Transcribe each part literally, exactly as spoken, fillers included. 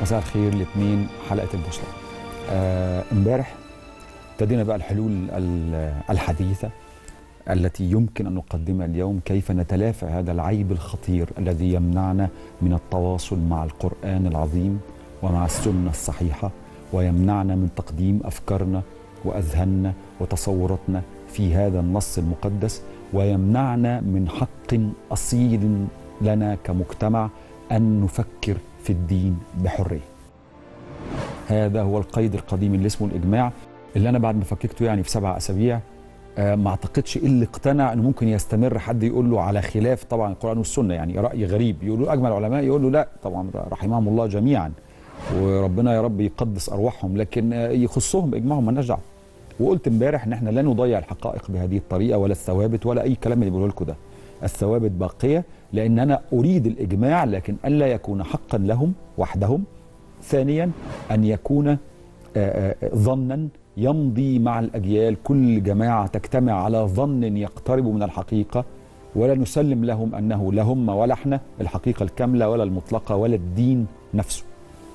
مساء الخير لاثنين حلقة البوصلة. امبارح آه ابتدينا بقى الحلول الحديثة التي يمكن أن نقدمها اليوم، كيف نتلافى هذا العيب الخطير الذي يمنعنا من التواصل مع القرآن العظيم ومع السنة الصحيحة، ويمنعنا من تقديم أفكارنا وأذهاننا وتصوراتنا في هذا النص المقدس، ويمنعنا من حق أصيل لنا كمجتمع أن نفكر في الدين بحرية. هذا هو القيد القديم اللي اسمه الإجماع، اللي أنا بعد ما فككته يعني في سبع أسابيع آه ما أعتقدش اللي اقتنع أنه ممكن يستمر حد يقول له على خلاف طبعا القرآن والسنة، يعني رأي غريب يقول له أجمع العلماء، يقول له لا طبعا رحمهم الله جميعا وربنا يا رب يقدس أرواحهم، لكن آه يخصهم بإجماعهم مالناش دعوة. وقلت امبارح ان احنا لا نضيع الحقائق بهذه الطريقه ولا الثوابت ولا اي كلام اللي بيقوله لكم ده. الثوابت باقيه لان انا اريد الاجماع، لكن الا يكون حقا لهم وحدهم. ثانيا ان يكون ظنا يمضي مع الاجيال، كل جماعه تجتمع على ظن يقترب من الحقيقه، ولا نسلم لهم انه لا هم ولا احنا الحقيقه الكامله ولا المطلقه ولا الدين نفسه.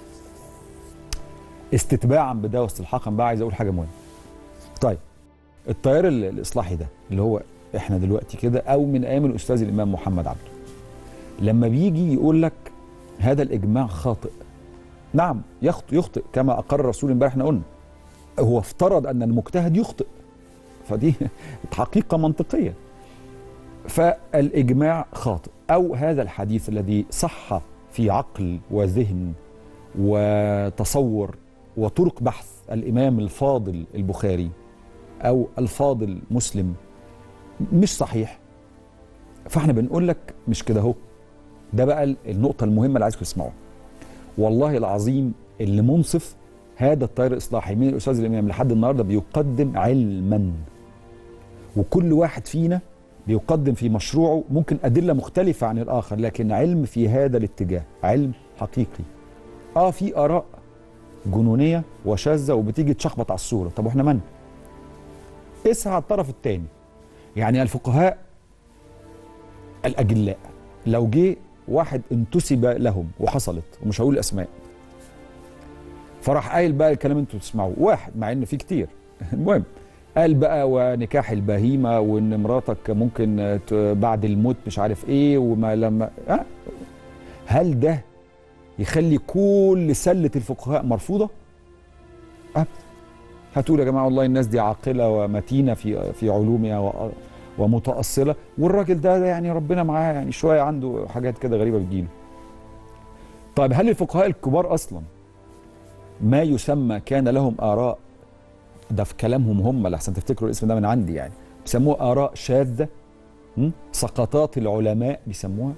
استتباعا بده واستلحاقا بقى عايز اقول حاجه مهمه. طيب التيار الاصلاحي ده اللي هو احنا دلوقتي كده او من ايام الاستاذ الامام محمد عبده، لما بيجي يقول لك هذا الاجماع خاطئ، نعم يخطئ يخطئ كما اقر الرسول امبارح، احنا قلنا هو افترض ان المجتهد يخطئ، فدي حقيقه منطقيه. فالاجماع خاطئ، او هذا الحديث الذي صح في عقل وذهن وتصور وطرق بحث الامام الفاضل البخاري او الفاضل مسلم مش صحيح، فاحنا بنقول لك مش كده اهو. ده بقى النقطه المهمه اللي عايزكم تسمعوها. والله العظيم اللي منصف هذا التيار الاصلاحي من الاستاذ الامام لحد النهارده بيقدم علما، وكل واحد فينا بيقدم في مشروعه ممكن ادله مختلفه عن الاخر، لكن علم في هذا الاتجاه، علم حقيقي. اه في اراء جنونيه وشاذه وبتيجي تشخبط على الصوره، طب واحنا من؟ اسعى على الطرف الثاني. يعني الفقهاء الاجلاء لو جه واحد انتسب لهم وحصلت، ومش هقول اسماء، فراح قايل بقى الكلام انتوا تسمعوه، واحد مع ان في كتير المهم قال بقى ونكاح البهيمه وان مراتك ممكن بعد الموت مش عارف ايه وما لما أه؟ هل ده يخلي كل سله الفقهاء مرفوضه؟ أه؟ هتقول يا جماعه والله الناس دي عاقله ومتينه في في علومها ومتاصله، والراجل ده يعني ربنا معاه يعني شويه عنده حاجات كده غريبه بتجيله. طيب هل الفقهاء الكبار اصلا ما يسمى كان لهم اراء، ده في كلامهم هم لحسن تفتكروا الاسم ده من عندي، يعني بيسموها اراء شاذه، سقطات العلماء بيسموها.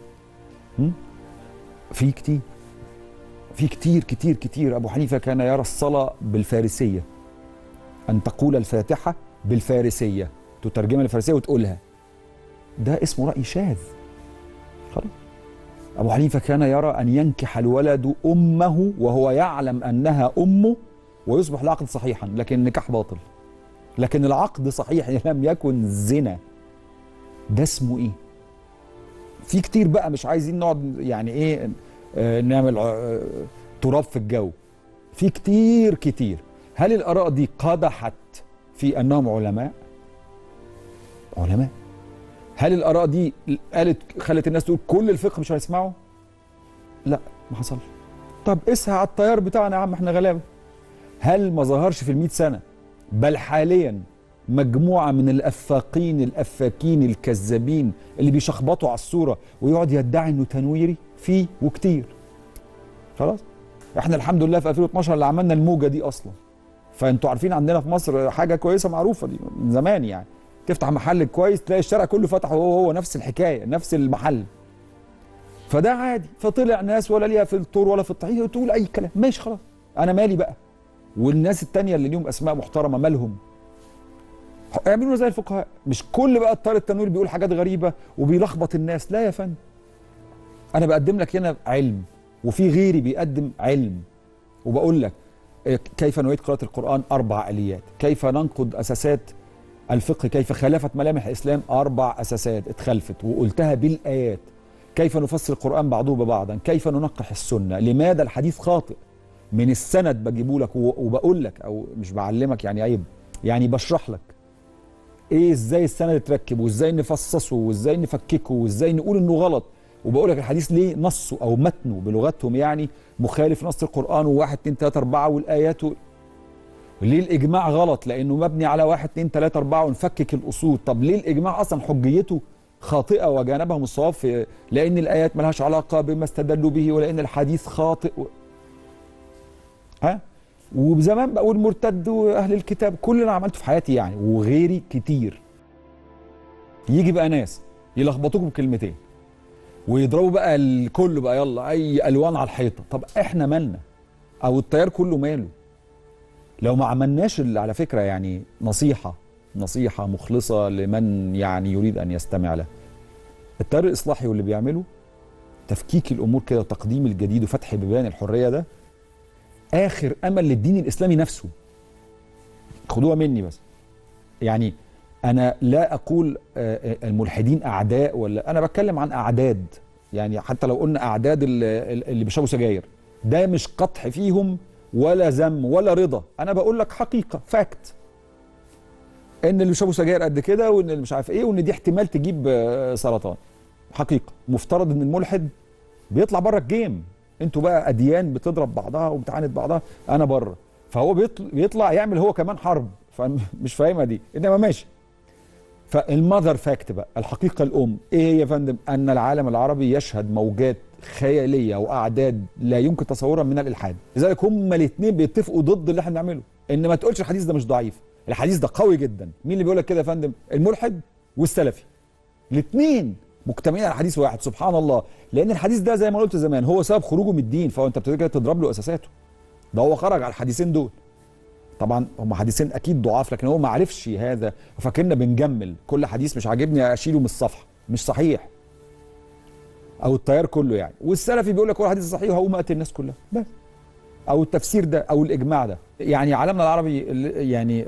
في كتير في كتير كتير كتير. ابو حنيفه كان يرى الصلاه بالفارسيه، أن تقول الفاتحة بالفارسية، تترجمها للفارسية وتقولها، ده اسمه رأي شاذ. خلاص. أبو حنيفة كان يرى أن ينكح الولد أمه وهو يعلم أنها أمه ويصبح العقد صحيحا، لكن النكاح باطل، لكن العقد صحيح لم يكن زنا. ده اسمه إيه؟ في كتير بقى مش عايزين نقعد يعني إيه آه نعمل آه تراب في الجو. في كتير كتير. هل الآراء دي قدحت في أنهم علماء؟ علماء. هل الآراء دي قالت خلت الناس تقول كل الفقه مش هيسمعوا؟ لا ما حصلش. طب اسعى على التيار بتاعنا يا عم، احنا غلابة. هل ما ظهرش في المئة سنة بل حاليا مجموعة من الأفاقين الأفاكين الكذابين اللي بيشخبطوا على الصورة ويقعد يدعي إنه تنويري؟ فيه وكتير. خلاص؟ احنا الحمد لله في ألفين واثناشر اللي عملنا الموجة دي أصلا. فانتوا عارفين عندنا في مصر حاجه كويسه معروفه دي من زمان، يعني تفتح محل كويس تلاقي الشارع كله فتح هو هو نفس الحكايه نفس المحل. فده عادي. فطلع ناس ولا ليها في الطور ولا في الطحين تقول اي كلام، ماشي خلاص انا مالي بقى. والناس التانيه اللي ليهم اسماء محترمه مالهم؟ اعملوا زي الفقهاء. مش كل بقى الطار التنوير بيقول حاجات غريبه وبيلخبط الناس، لا يا فندم. انا بقدم لك هنا علم وفي غيري بيقدم علم، وبقول لك كيف نعيد قراءة القرآن أربع آليات، كيف ننقض أساسات الفقه، كيف خالفت ملامح الإسلام أربع أساسات اتخلفت وقلتها بالآيات، كيف نفسر القرآن بعضه ببعضا، كيف ننقح السنة، لماذا الحديث خاطئ، من السند بجيبه لك وبقول لك، او مش بعلمك يعني عيب، يعني بشرح لك ايه ازاي السند اتركب وازاي نفصصه وازاي نفككه وازاي نقول انه غلط، وبقول لك الحديث ليه نصه او متنه بلغتهم يعني مخالف نص القرآن وواحد اتنين تلاته اربعه والايات، ليه الاجماع غلط لانه مبني على واحد اتنين تلاته اربعه ونفكك الاصول. طب ليه الاجماع اصلا حجيته خاطئه وجانبهم الصواب في لان الايات ملهاش علاقه بما استدلوا به ولان الحديث خاطئ و... ها. وزمان بقول مرتد واهل الكتاب، كل اللي انا عملته في حياتي يعني وغيري كتير. يجي بقى ناس يلخبطوكم بكلمتين ويضربوا بقى الكل بقى يلا اي الوان على الحيطه. طب احنا مالنا؟ او التيار كله ماله؟ لو ما عملناش اللي على فكره يعني نصيحه نصيحه مخلصه لمن يعني يريد ان يستمع له، التيار الاصلاحي واللي بيعمله تفكيك الامور كده وتقديم الجديد وفتح بيبان الحريه، ده اخر امل للدين الاسلامي نفسه. خدوها مني بس، يعني انا لا اقول الملحدين اعداء، ولا انا بتكلم عن اعداد، يعني حتى لو قلنا اعداد اللي بيشربوا سجاير ده مش قطح فيهم ولا ذم ولا رضا، انا بقول لك حقيقه فاكت ان اللي بيشربوا سجاير قد كده وان اللي مش عارف ايه وان دي احتمال تجيب سرطان. حقيقه مفترض ان الملحد بيطلع بره الجيم، انتوا بقى اديان بتضرب بعضها وبتعاند بعضها، انا بره، فهو بيطلع يعمل هو كمان حرب، فمش فاهمها دي، انما ماشي. فالمذر فاكت بقى، الحقيقه الام ايه هي يا فندم؟ ان العالم العربي يشهد موجات خياليه واعداد لا يمكن تصورها من الالحاد، لذلك هما الاثنين بيتفقوا ضد اللي احنا بنعمله. ان ما تقولش الحديث ده مش ضعيف، الحديث ده قوي جدا. مين اللي بيقول لك كده يا فندم؟ الملحد والسلفي، الاثنين مجتمعين على حديث واحد، سبحان الله. لان الحديث ده زي ما قلت زمان هو سبب خروجه من الدين، فانت بتبتدي كده تضرب له اساساته. ده هو خرج على الحديثين دول، طبعا هم حديثين اكيد ضعاف، لكن هو ما عرفش هذا وفاكرنا بنجمل كل حديث مش عاجبني اشيله من الصفحه، مش صحيح. او التيار كله يعني. والسلفي بيقول لك هو الحديث صحيح وهقوم اقتل الناس كلها بس. او التفسير ده او الاجماع ده، يعني عالمنا العربي يعني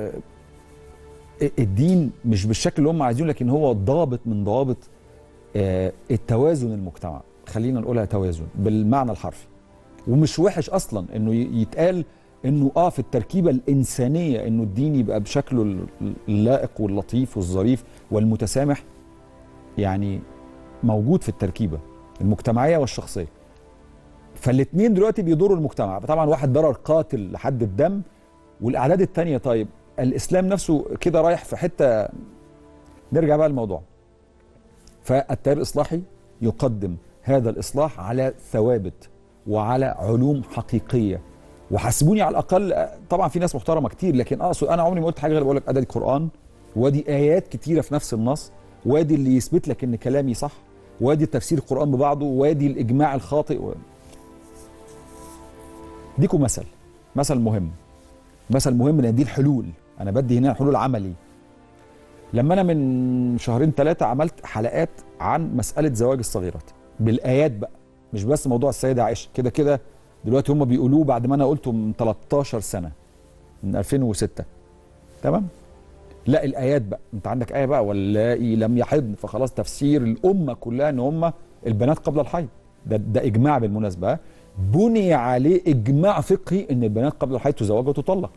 الدين مش بالشكل اللي هم عايزينه، لكن هو ضابط من ضوابط التوازن المجتمع، خلينا نقولها توازن بالمعنى الحرفي. ومش وحش اصلا انه يتقال انه اه في التركيبه الانسانيه انه الدين يبقى بشكله اللائق واللطيف والظريف والمتسامح، يعني موجود في التركيبه المجتمعيه والشخصيه. فالاثنين دلوقتي بيضروا المجتمع، طبعا واحد ضرر قاتل لحد الدم، والاعداد الثانيه. طيب الاسلام نفسه كده رايح في حته، نرجع بقى للموضوع. فالتيار الاصلاحي يقدم هذا الاصلاح على ثوابت وعلى علوم حقيقيه، وحاسبوني على الاقل. طبعا في ناس محترمه كتير، لكن اقصد انا عمري ما قلت حاجه غير بقول لك ادي القران وادي ايات كتيره في نفس النص، وادي اللي يثبت لك ان كلامي صح، وادي تفسير القران ببعضه، وادي الاجماع الخاطئ و... ديكم مثل مثل مهم مثل مهم لان دي الحلول. انا بدي هنا حلول عملي. لما انا من شهرين ثلاثه عملت حلقات عن مساله زواج الصغيرات بالايات بقى، مش بس موضوع السيده عائشه، كده كده دلوقتي هم بيقولوه بعد ما انا قلته من تلتاشر سنه، من الفين وستة، تمام؟ لا الايات بقى، انت عندك ايه بقى واللائي لم يحضن، فخلاص تفسير الامه كلها ان هم البنات قبل الحيض. ده ده اجماع بالمناسبه، بني عليه اجماع فقهي ان البنات قبل الحيض تزوج وتطلق.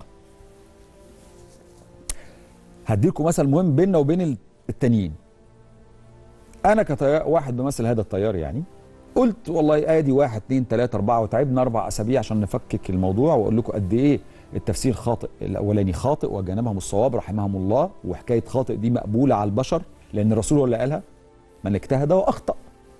هديكم مثل مهم بيننا وبين التانيين. انا كطيار واحد بمثل هذا التيار يعني، قلت والله ادي واحد اتنين تلاته اربعه، وتعبنا اربع اسابيع عشان نفكك الموضوع واقول لكم قد ايه التفسير خاطئ. الاولاني خاطئ وجانبهم الصواب رحمهم الله، وحكايه خاطئ دي مقبوله على البشر لان الرسول هو اللي قالها، من اجتهد واخطا.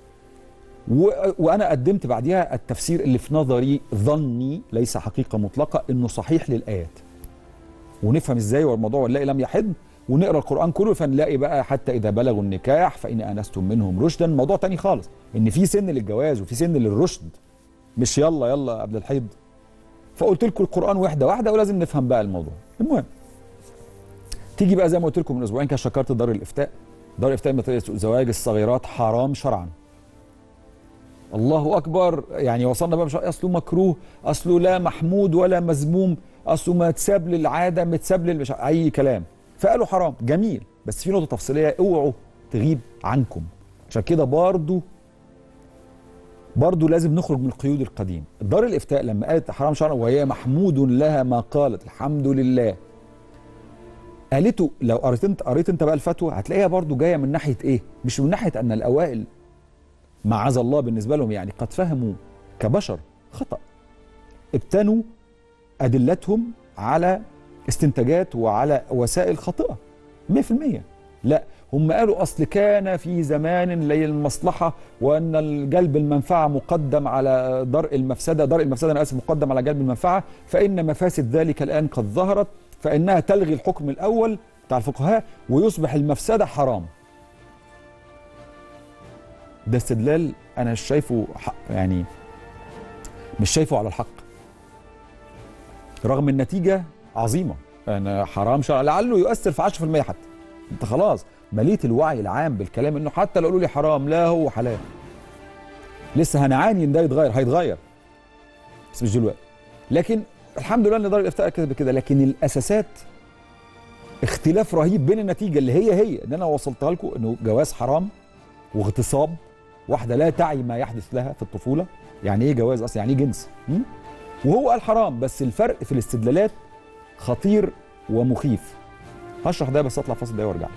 وانا قدمت بعديها التفسير اللي في نظري ظني ليس حقيقه مطلقه انه صحيح للايات. ونفهم ازاي والموضوع واللائي لم يحض، ونقرا القران كله فنلاقي بقى حتى اذا بلغوا النكاح فان انستم منهم رشدا، موضوع تاني خالص، ان في سن للجواز وفي سن للرشد، مش يلا يلا قبل الحيض. فقلت لكم القران واحده واحده ولازم نفهم بقى الموضوع. المهم تيجي بقى زي ما قلت لكم من اسبوعين كده، شكرت دار الافتاء. دار الافتاء مثل زواج الصغيرات حرام شرعا. الله اكبر، يعني وصلنا بقى مش اصله مكروه، اصله لا محمود ولا مذموم، اصله ما تساب للعاده متساب للمش اي كلام، فقالوا حرام. جميل، بس في نقطه تفصيليه اوعوا تغيب عنكم، عشان كده برضو برضو لازم نخرج من القيود القديم. دار الافتاء لما قالت حرام شرعا وهي محمود لها ما قالت الحمد لله، قالته لو قريت انت قريت انت بقى الفتوى هتلاقيها برضو جايه من ناحيه ايه؟ مش من ناحيه ان الاوائل معاذ الله بالنسبه لهم يعني قد فهموا كبشر خطأ، ابتنوا ادلتهم على استنتاجات وعلى وسائل خاطئه مية في المية. لا، هم قالوا اصل كان في زمان للمصلحه وان جلب المنفعه مقدم على درء المفسده، درء المفسده انا اسف مقدم على جلب المنفعه، فان مفاسد ذلك الان قد ظهرت فانها تلغي الحكم الاول بتاع الفقهاء ويصبح المفسده حرام. ده استدلال انا مش شايفه حق، يعني مش شايفه على الحق، رغم النتيجه عظيمه. انا حرام شرعا لعله يؤثر في عشرة في المية حتى. انت خلاص مليت الوعي العام بالكلام انه حتى لو قالوا لي حرام لا هو حلال. لسه هنعاني ان ده يتغير، هيتغير بس مش دلوقتي. لكن الحمد لله ان دار الافتاء كده بكده، لكن الاساسات اختلاف رهيب بين النتيجه اللي هي هي ان انا وصلتها لكم انه جواز حرام واغتصاب واحده لا تعي ما يحدث لها في الطفوله. يعني ايه جواز اصلا؟ يعني ايه جنس؟ م? وهو قال حرام، بس الفرق في الاستدلالات خطير ومخيف. هشرح ده بس اطلع فاصل ده وارجع.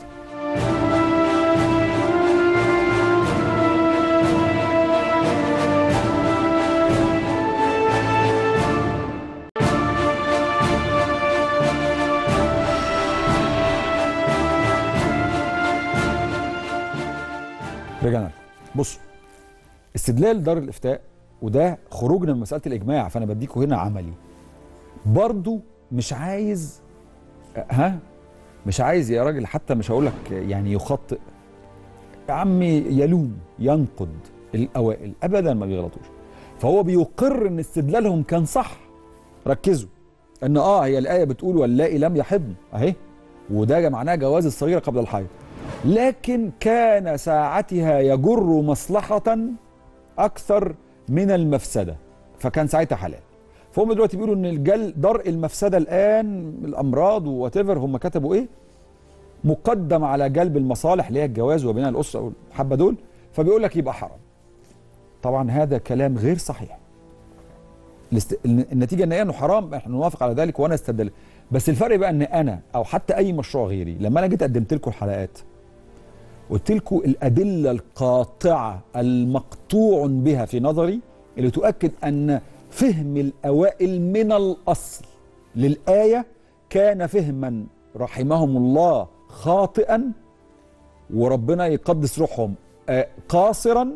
رجعنا. بصوا، استدلال دار الافتاء وده خروجنا من مساله الاجماع، فانا بديكوا هنا عملي. برضو مش عايز ها مش عايز يا راجل، حتى مش هقول لك يعني يخطئ يا عمي، يلوم ينقد الاوائل ابدا ما بيغلطوش. فهو بيقر ان استدلالهم كان صح. ركزوا ان اه هي الايه بتقول واللائي لم يحضن اهي، وده معناه جواز الصغيره قبل الحيض، لكن كان ساعتها يجر مصلحه اكثر من المفسده فكان ساعتها حلال. فهم دلوقتي بيقولوا ان الجل درء المفسده الان الامراض ووات ايفر هم كتبوا ايه مقدم على جلب المصالح اللي هي الجواز وبناء الاسره والحبه دول، فبيقول لك يبقى حرام. طبعا هذا كلام غير صحيح. الاست... النتيجه النهائيه انه حرام، احنا نوافق على ذلك وانا استدل. بس الفرق بقى ان انا او حتى اي مشروع غيري لما انا جيت قدمت لكم الحلقات قلت لكم الادله القاطعه المقطوع بها في نظري اللي تؤكد ان فهم الأوائل من الأصل للآية كان فهما رحمهم الله خاطئا وربنا يقدس روحهم قاصرا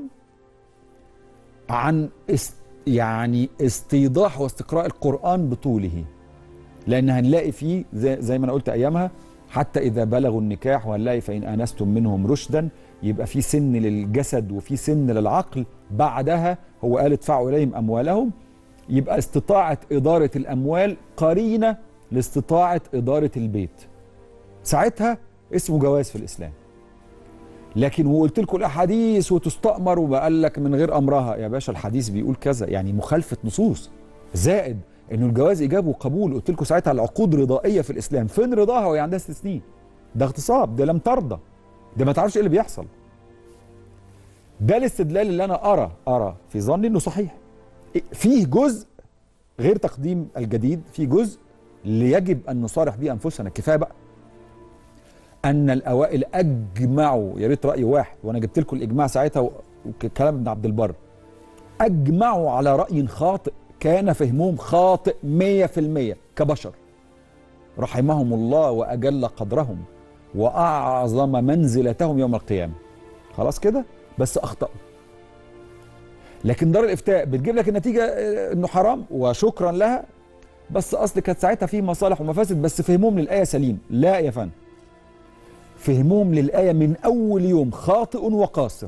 عن است يعني استيضاح واستقراء القرآن بطوله. لأن هنلاقي فيه زي, زي ما أنا قلت أيامها حتى إذا بلغوا النكاح وهنلاقي فإن آنستم منهم رشدا، يبقى في سن للجسد وفي سن للعقل، بعدها هو قال ادفعوا إليهم أموالهم، يبقى استطاعة إدارة الأموال قرينة لاستطاعة إدارة البيت. ساعتها اسمه جواز في الإسلام. لكن وقلت لكم الأحاديث وتستأمر وبقال لك من غير أمرها، يا باشا الحديث بيقول كذا، يعني مخالفة نصوص. زائد إنه الجواز إيجاب وقبول، قلت لكم ساعتها العقود رضائية في الإسلام، فين رضاها وهي عندها ست سنين؟ ده اغتصاب، ده لم ترضى، ده ما تعرفش إيه اللي بيحصل. ده الاستدلال اللي أنا أرى أرى في ظني إنه صحيح. فيه جزء غير تقديم الجديد، فيه جزء اللي يجب أن نصارح به أنفسنا. كفاية بقى أن الأوائل أجمعوا، يا ريت رأي واحد وأنا جبت لكم الإجماع ساعتها وكلام ابن عبد البر، أجمعوا على رأي خاطئ كان فهمهم خاطئ مية في المية كبشر، رحمهم الله وأجل قدرهم وأعظم منزلتهم يوم القيامة. خلاص كده، بس أخطأوا. لكن دار الافتاء بتجيب لك النتيجه انه حرام وشكرا لها، بس اصل كانت ساعتها في مصالح ومفاسد، بس فهمهم للايه سليم. لا يا فندم، فهمهم للايه من اول يوم خاطئ وقاصر.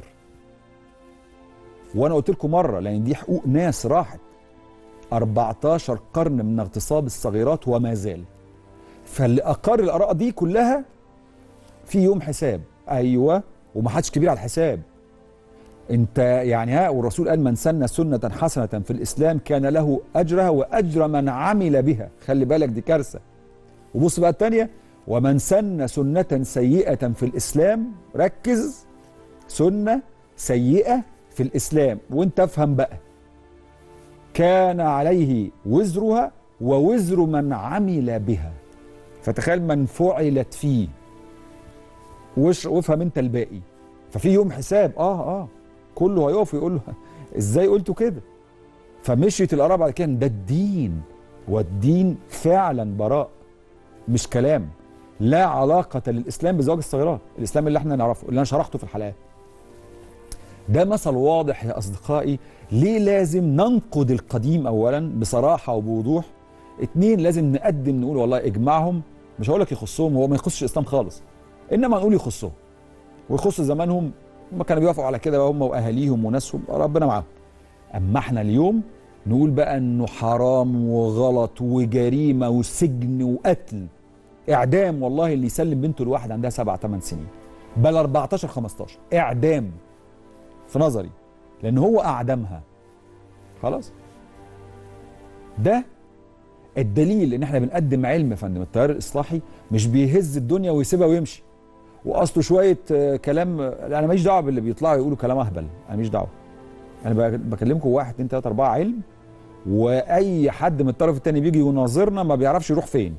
وانا قلت لكم مره، لان دي حقوق ناس راحت أربعتاشر قرن من اغتصاب الصغيرات وما زال. فاللي اقر الاراء دي كلها في يوم حساب. ايوه، ومحدش كبير على الحساب. انت يعني ها، والرسول قال من سن سنة حسنة في الإسلام كان له أجرها وأجر من عمل بها. خلي بالك دي كارثة. وبص بقى الثانية، ومن سن سنة سيئة في الإسلام، ركز، سنة سيئة في الاسلام، وانت افهم بقى، كان عليه وزرها ووزر من عمل بها. فتخيل من فعلت فيه، وافهم انت الباقي. ففي يوم حساب، اه اه كله هيقف ويقول له ازاي قلتوا كده؟ فمشيت الاراء بعد كده، ده الدين، والدين فعلا براء مش كلام. لا علاقة للإسلام بزواج الصغيرات، الإسلام اللي احنا نعرفه اللي أنا شرحته في الحلقات. ده مثل واضح يا أصدقائي ليه لازم ننقد القديم أولا بصراحة وبوضوح. اتنين، لازم نقدم نقول والله إجماعهم مش هقول لك يخصهم، هو ما يخصش الإسلام خالص، إنما نقول يخصهم ويخص زمانهم، هم كانوا بيوافقوا على كده هم وأهاليهم وناسهم، ربنا معاهم. أما احنا اليوم نقول بقى إنه حرام وغلط وجريمة وسجن وقتل، اعدام والله اللي يسلم بنته لواحد عندها سبع ثمان سنين، بل أربعتاشر خمستاشر اعدام في نظري، لان هو اعدمها. خلاص، ده الدليل ان احنا بنقدم علم يا فندم. التيار الاصلاحي مش بيهز الدنيا ويسيبها ويمشي واصله شويه كلام. انا ماليش دعوه باللي بيطلعوا يقولوا كلام اهبل، انا ماليش دعوه. انا بكلمكم واحد اتنين تلاته اربعه علم، واي حد من الطرف الثاني بيجي يناظرنا ما بيعرفش يروح فين.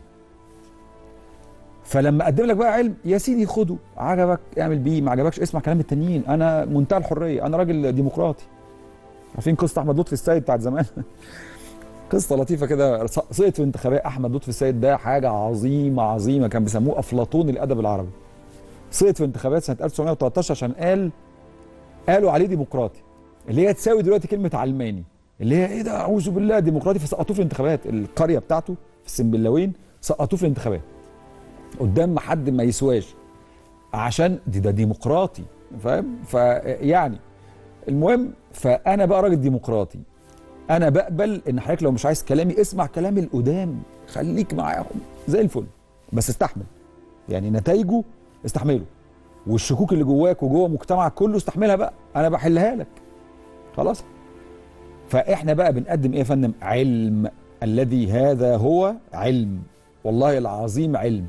فلما اقدم لك بقى علم يا سيدي خده، عجبك اعمل بيه، ما عجبكش اسمع كلام التانيين. انا منتهى الحريه، انا راجل ديمقراطي. عارفين قصه احمد لطفي السيد بتاعت زمان؟ قصه لطيفه كده، سقط في انتخابات. احمد لطفي السيد ده حاجه عظيمه عظيمه، كان بيسموه افلاطون الادب العربي. سقط في انتخابات سنه ألف وتسعمائة وثلاثة عشر عشان قال قالوا عليه ديمقراطي، اللي هي تساوي دلوقتي كلمه علماني، اللي هي ايه ده اعوذ بالله ديمقراطي. فسقطوه في الانتخابات، القريه بتاعته في السنبلاوين سقطوه في الانتخابات قدام حد ما يسواش، عشان دي ده ديمقراطي، فاهم؟ فيعني المهم، فانا بقى راجل ديمقراطي، انا بقبل ان حضرتك لو مش عايز كلامي اسمع كلامي القدام، خليك معاهم زي الفل، بس استحمل، يعني نتائجه استحمله، والشكوك اللي جواك وجوه مجتمعك كله استحملها بقى، انا بحلها لك. خلاص، فاحنا بقى بنقدم ايه يا فندم؟ علم، الذي هذا هو علم، والله العظيم علم.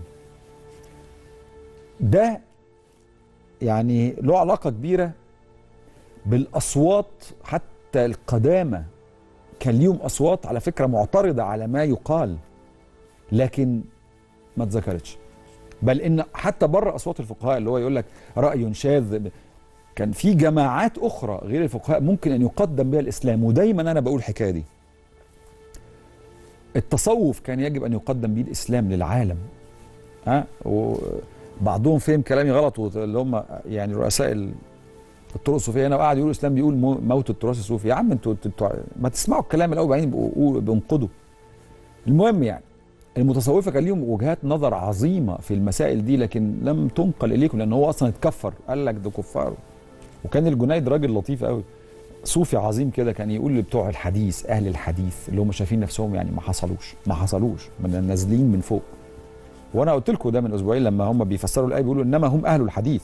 ده يعني له علاقة كبيرة بالأصوات، حتى القدامى كان ليهم أصوات على فكرة معترضة على ما يقال، لكن ما اتذكرتش. بل إن حتى بره أصوات الفقهاء اللي هو يقول لك رأي شاذ، كان في جماعات أخرى غير الفقهاء ممكن أن يقدم بها الإسلام. ودايما أنا بقول الحكاية دي، التصوف كان يجب أن يقدم به الإسلام للعالم. ها، وبعضهم فهم كلامي غلط، اللي هم يعني رؤساء الطرق الصوفيه هنا، وقعد يقول الاسلام بيقول موت التراث الصوفي. يا عم انتوا ما تسمعوا الكلام الاول وبعدين بينقضوا. المهم يعني المتصوفه كان ليهم وجهات نظر عظيمه في المسائل دي، لكن لم تنقل اليكم لان هو اصلا اتكفر، قال لك ده كفار. وكان الجنيد راجل لطيف قوي، صوفي عظيم كده، كان يقول لبتوع الحديث، اهل الحديث اللي هم شايفين نفسهم يعني ما حصلوش ما حصلوش من نازلين من فوق. وانا قلت لكم ده من اسبوعين لما هم بيفسروا الايه بيقولوا انما هم اهل الحديث.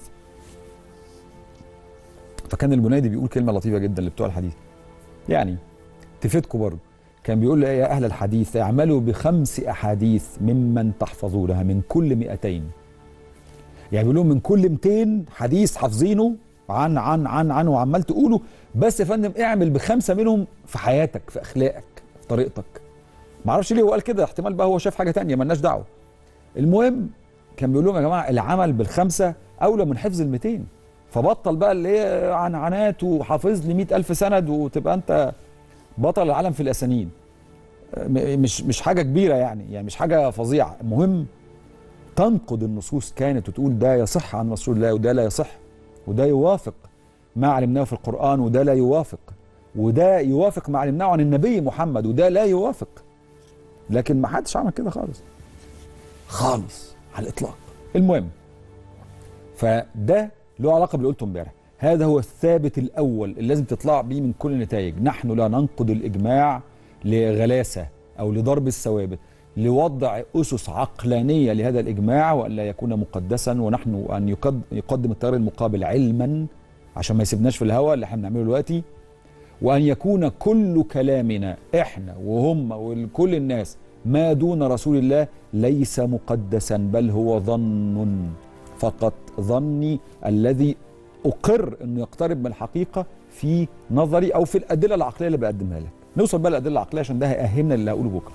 فكان الجنيدي بيقول كلمه لطيفه جدا لبتوع الحديث، يعني تفيدكم برضه. كان بيقول يا اهل الحديث اعملوا بخمس احاديث ممن تحفظونها من كل مئتين. يعني بيقول لهم من كل مئتين حديث حافظينه عن عن عن عن وعمال تقوله، بس يا فندم اعمل بخمسه منهم في حياتك، في اخلاقك، في طريقتك. ما اعرفش ليه هو قال كده، احتمال بقى هو شاف حاجه ثانيه مالناش دعوه. المهم كان بيقول لهم يا جماعه العمل بالخمسه اولى من حفظ المئتين. فبطل بقى اللي هي عنعنات وحافظ لي مئة ألف سند وتبقى انت بطل العالم في الاسانيد. مش مش حاجه كبيره يعني، يعني مش حاجه فظيعه. المهم تنقد النصوص كانت وتقول ده يصح عن رسول الله وده لا يصح، وده يوافق ما علمناه في القرآن وده لا يوافق، وده يوافق ما علمناه عن النبي محمد وده لا يوافق. لكن ما حدش عمل كده خالص خالص على الإطلاق. المهم، فده له علاقة باللي قلته امبارح. هذا هو الثابت الأول اللي لازم تطلع بيه من كل النتائج. نحن لا ننقد الإجماع لغلاسة أو لضرب الثوابت، لوضع أسس عقلانية لهذا الإجماع وألا يكون مقدسا، ونحن أن يقدم التيار المقابل علما عشان ما يسيبناش في الهواء اللي احنا بنعمله دلوقتي، وأن يكون كل كلامنا احنا وهم وكل الناس ما دون رسول الله ليس مقدسا، بل هو ظن فقط، ظني الذي اقر انه يقترب من الحقيقه في نظري او في الادله العقليه اللي بقدمها لك. نوصل بقى للادله العقليه عشان ده هيأهمنا اللي هقوله بكره.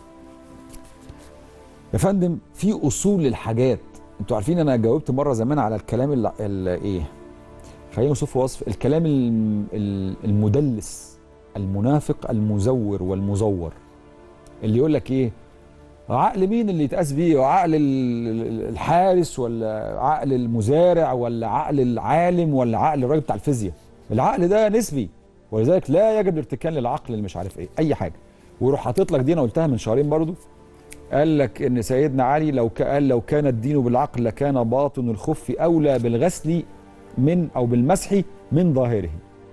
يا فندم في اصول للحاجات. انتوا عارفين انا جاوبت مره زمان على الكلام ال ال ايه خلينا نوصف وصف الكلام المدلس المنافق المزور والمزور، اللي يقول لك ايه عقل مين اللي يتقاس بيه؟ عقل الحارس ولا عقل المزارع ولا عقل العالم ولا عقل الراجل بتاع الفيزياء؟ العقل ده نسبي، ولذلك لا يجب الارتكان للعقل اللي مش عارف ايه اي حاجه. ويروح حاطط لك دي، انا قلتها من شهرين برضو، قال لك ان سيدنا علي لو قال لو كان الدين بالعقل لكان باطن الخف اولى بالغسل من او بالمسح من ظاهره.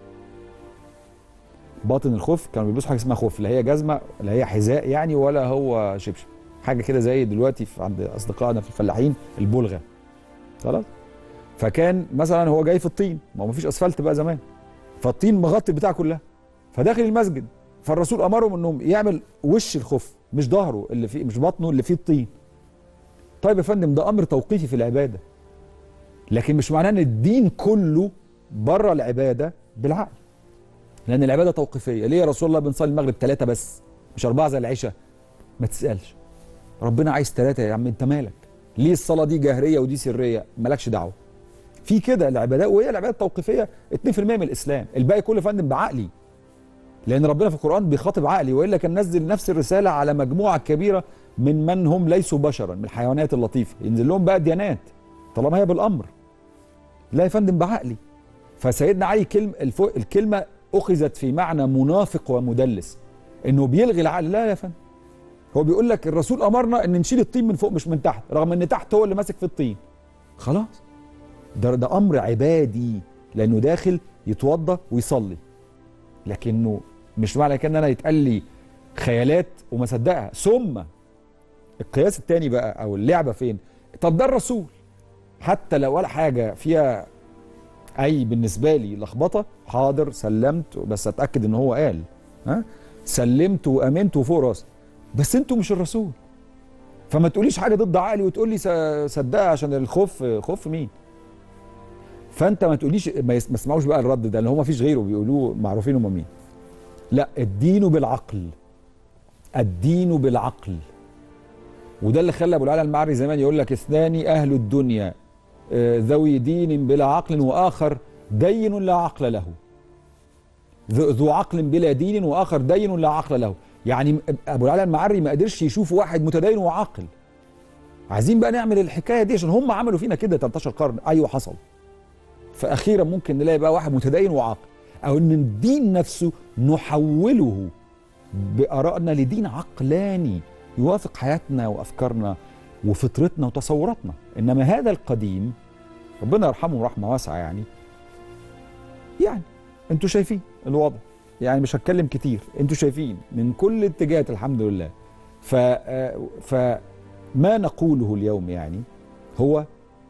باطن الخف كانوا بيلبسوا حاجه اسمها خف، لا هي جزمه لا هي حذاء يعني ولا هو شبشب، حاجه كده زي دلوقتي في عند اصدقائنا في الفلاحين البلغه. خلاص؟ فكان مثلا هو جاي في الطين، ما هو مفيش اسفلت بقى زمان، فالطين مغطي البتاع كلها، فداخل المسجد، فالرسول امرهم انهم يعمل وش الخف مش ظهره اللي فيه، مش بطنه اللي فيه الطين. طيب يا فندم ده امر توقيفي في العباده، لكن مش معناه ان الدين كله بره العباده بالعقل، لان العباده توقيفيه. ليه يا رسول الله بنصلي المغرب ثلاثه بس مش اربعه زي العشاء؟ ما تسالش، ربنا عايز ثلاثه يا عم، انت مالك؟ ليه الصلاه دي جهريه ودي سريه؟ مالكش دعوه. في كده العبادات، وهي العبادات التوقيفيه اتنين في المية من الاسلام، الباقي كله يا فندم بعقلي، لان ربنا في القران بيخاطب عقلي، والا كان نزل نفس الرساله على مجموعه كبيره من من هم ليسوا بشرا من الحيوانات اللطيفه، ينزل لهم بقى ديانات طالما هي بالامر. لا يا فندم بعقلي. فسيدنا علي كلمه الكلمه اخذت في معنى منافق ومدلس، انه بيلغي العقل. لا يا فندم، هو بيقول لك الرسول امرنا ان نشيل الطين من فوق مش من تحت، رغم ان تحت هو اللي ماسك في الطين. خلاص، ده ده امر عبادي، لانه داخل يتوضا ويصلي، لكنه مش معنى كده ان انا يتقال لي خيالات وما صدقها. ثم القياس الثاني بقى او اللعبه فين؟ طب ده الرسول حتى لو ولا حاجه فيها اي بالنسبه لي لخبطه، حاضر سلمت، بس اتاكد ان هو قال، ها سلمت وامنت وفوق راسي، بس انتوا مش الرسول، فما تقوليش حاجه ضد عقلي وتقول لي صدقها عشان الخوف. خوف مين؟ فانت ما تقوليش، ما يسمعوش بقى الرد ده، لان هو ما فيش غيره بيقولوه معروفين هم مين. لا، الدين بالعقل، الدين بالعقل. وده اللي خلى ابو العلا المعري زمان يقول لك اثنان اهل الدنيا ذوي دين بلا عقل واخر دين لا عقل له. ذو عقل بلا دين واخر دين لا عقل له. يعني ابو العلا المعري ما قدرش يشوف واحد متدين وعاقل. عايزين بقى نعمل الحكايه دي عشان هم عملوا فينا كده تلتاشر قرن. ايوه حصل. فاخيرا ممكن نلاقي بقى واحد متدين وعاقل، او ان الدين نفسه نحوله بارائنا لدين عقلاني يوافق حياتنا وافكارنا وفطرتنا وتصوراتنا. انما هذا القديم ربنا يرحمه رحمه واسعه، يعني يعني انتوا شايفين الوضع، يعني مش هتكلم كتير، انتوا شايفين من كل اتجاهات الحمد لله. ف فما نقوله اليوم يعني هو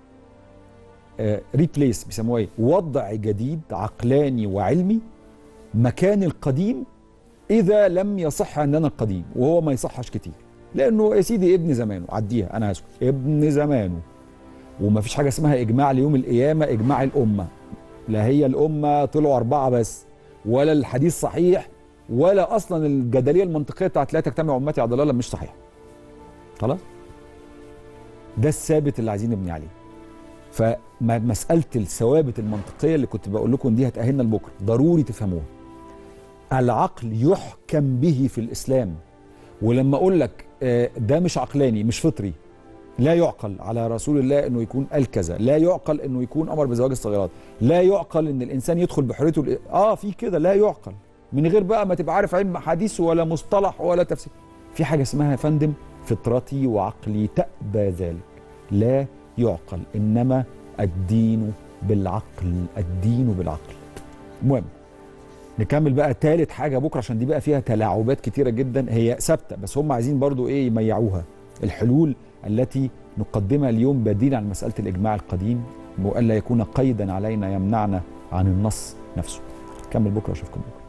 ريبليس، بيسموه ايه؟ وضع جديد عقلاني وعلمي مكان القديم، اذا لم يصح عندنا القديم، وهو ما يصحش كتير، لانه يا سيدي ابن زمانه، عديها انا هسكت، ابن زمانه. وما فيش حاجه اسمها اجماع ليوم القيامه، اجماع الامه. لا هي الامه طلعوا اربعه بس، ولا الحديث صحيح، ولا اصلا الجدليه المنطقيه بتاعت لا تجتمع امتي على ضلاله مش صحيح. خلاص؟ ده الثابت اللي عايزين نبني عليه. فمساله الثوابت المنطقيه اللي كنت بقول لكم دي هتاهلنا لبكره، ضروري تفهموها. العقل يحكم به في الاسلام. ولما اقول لك ده مش عقلاني مش فطري، لا يعقل على رسول الله انه يكون قال كذا، لا يعقل انه يكون امر بزواج الصغيرات، لا يعقل ان الانسان يدخل بحريته، اه في كده لا يعقل، من غير بقى ما تبقى عارف علم حديث ولا مصطلح ولا تفسير. في حاجه اسمها يا فندم فطرتي وعقلي تأبى ذلك، لا يعقل، انما الدين بالعقل، الدين بالعقل. المهم نكمل بقى تالت حاجه بكره، عشان دي بقى فيها تلاعبات كتيره جدا، هي ثابته بس هم عايزين برضو ايه يميعوها. الحلول التي نقدمها اليوم بديل عن مساله الاجماع القديم، والا يكون قيدا علينا يمنعنا عن النص نفسه. نكمل بكره، اشوفكم بكره.